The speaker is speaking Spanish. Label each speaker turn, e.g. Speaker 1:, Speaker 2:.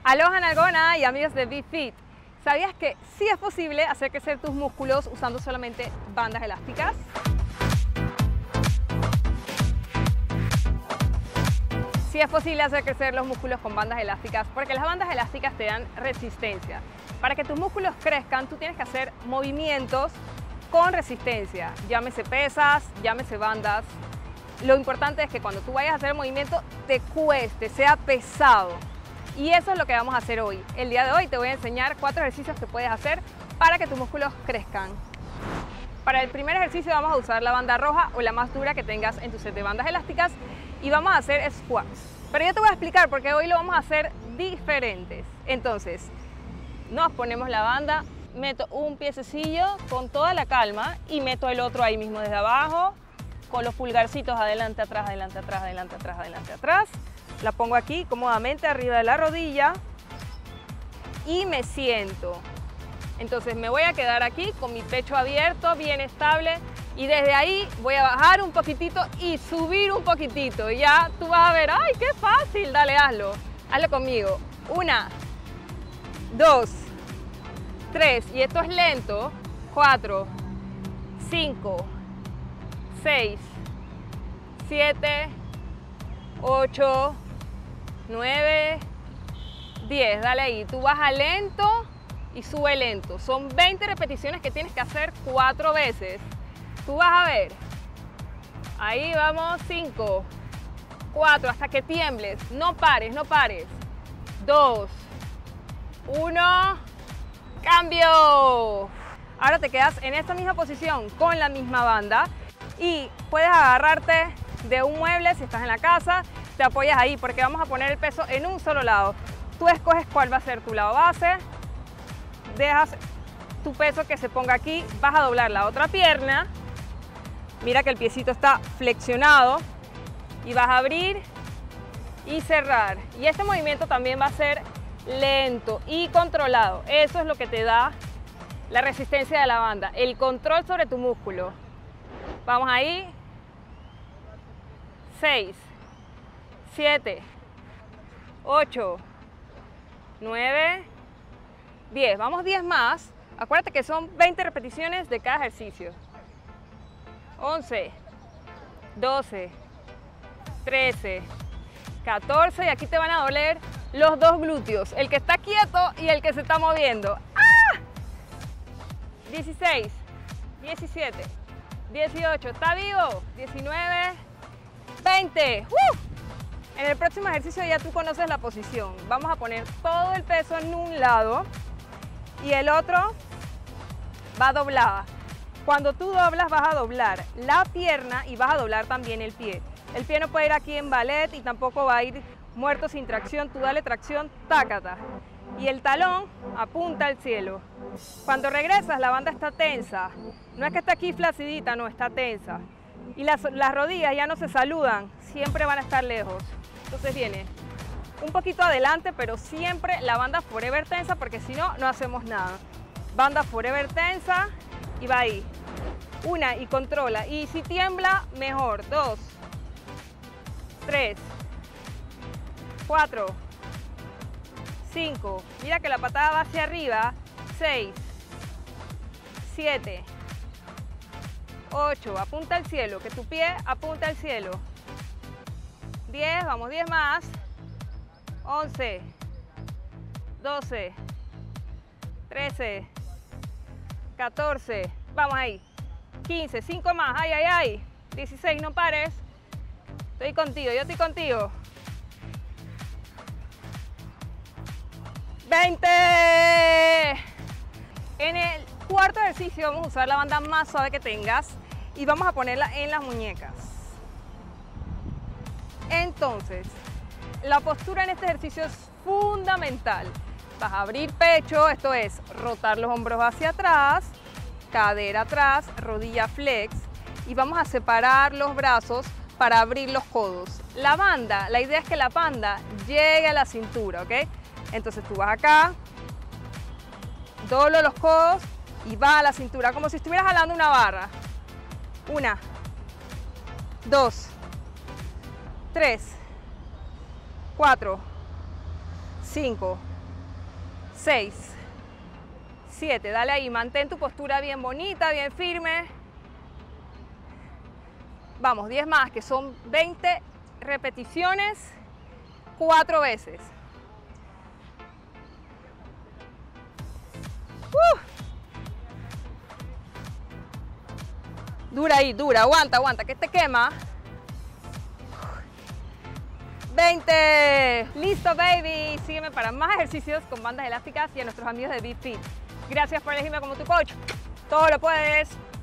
Speaker 1: Aloha Nalgona y amigos de BeFit. ¿Sabías que sí es posible hacer crecer tus músculos usando solamente bandas elásticas? Sí es posible hacer crecer los músculos con bandas elásticas porque las bandas elásticas te dan resistencia. Para que tus músculos crezcan, tú tienes que hacer movimientos con resistencia, llámese pesas, llámese bandas. Lo importante es que cuando tú vayas a hacer el movimiento te cueste, sea pesado. Y eso es lo que vamos a hacer hoy. El día de hoy te voy a enseñar 4 ejercicios que puedes hacer para que tus músculos crezcan. Para el primer ejercicio vamos a usar la banda roja o la más dura que tengas en tu set de bandas elásticas y vamos a hacer squats. Pero yo te voy a explicar porque hoy lo vamos a hacer diferentes. Entonces, nos ponemos la banda, meto un piececillo con toda la calma y meto el otro ahí mismo desde abajo con los pulgarcitos adelante, atrás, adelante, atrás, adelante, atrás, adelante, atrás. La pongo aquí cómodamente arriba de la rodilla y me siento. Entonces me voy a quedar aquí con mi pecho abierto, bien estable, y desde ahí voy a bajar un poquitito y subir un poquitito. Y ya tú vas a ver, ¡ay, qué fácil! Dale, hazlo. Hazlo conmigo. 1, 2, 3, y esto es lento. 4, 5, 6, 7, 8, 9, 10, dale ahí, tú baja lento y sube lento. Son 20 repeticiones que tienes que hacer 4 veces. Tú vas a ver, ahí vamos, 5, 4, hasta que tiembles, no pares, no pares. 2, 1, cambio. Ahora te quedas en esta misma posición con la misma banda y puedes agarrarte de un mueble si estás en la casa. Te apoyas ahí porque vamos a poner el peso en un solo lado. Tú escoges cuál va a ser tu lado base, dejas tu peso que se ponga aquí, vas a doblar la otra pierna, mira que el piecito está flexionado y vas a abrir y cerrar. Y este movimiento también va a ser lento y controlado. Eso es lo que te da la resistencia de la banda, el control sobre tu músculo. Vamos ahí, 6, 7, 8, 9, 10. Vamos 10 más. Acuérdate que son 20 repeticiones de cada ejercicio. 11, 12, 13, 14. Y aquí te van a doler los dos glúteos. El que está quieto y el que se está moviendo. ¡Ah! 16, 17, 18. ¿Está vivo? 19, 20. En el próximo ejercicio ya tú conoces la posición. Vamos a poner todo el peso en un lado y el otro va doblada. Cuando tú doblas vas a doblar la pierna y vas a doblar también el pie. El pie no puede ir aquí en ballet y tampoco va a ir muerto sin tracción. Tú dale tracción, tácata. Y el talón apunta al cielo. Cuando regresas la banda está tensa. No es que está aquí flacidita, no, está tensa. Y las rodillas ya no se saludan, siempre van a estar lejos. Entonces viene un poquito adelante, pero siempre la banda forever tensa, porque si no, no hacemos nada. Banda forever tensa y va ahí. 1 y controla. Y si tiembla, mejor. 2, 3, 4, 5. Mira que la patada va hacia arriba. 6, 7, 8, apunta al cielo, que tu pie apunta al cielo. 10, vamos 10 más. 11, 12, 13, 14, vamos ahí. 15, 5 más, ay, ay, ay. 16, no pares. Estoy contigo, yo estoy contigo. 20. En el cuarto ejercicio vamos a usar la banda más suave que tengas y vamos a ponerla en las muñecas. Entonces, la postura en este ejercicio es fundamental. Vas a abrir pecho, esto es rotar los hombros hacia atrás, cadera atrás, rodilla flex, y vamos a separar los brazos para abrir los codos. La banda, la idea es que la banda llegue a la cintura, ¿ok? Entonces tú vas acá, doblo los codos y va a la cintura, como si estuvieras jalando una barra. 1, 2, 3, 4, 5, 6, 7, dale ahí, mantén tu postura bien bonita, bien firme. Vamos, 10 más, que son 20 repeticiones, 4 veces. Dura ahí, dura, aguanta, aguanta, que te quema. 20. Listo, baby. Sígueme para más ejercicios con bandas elásticas y a nuestros amigos de BeFit. Gracias por elegirme como tu coach. Todo lo puedes.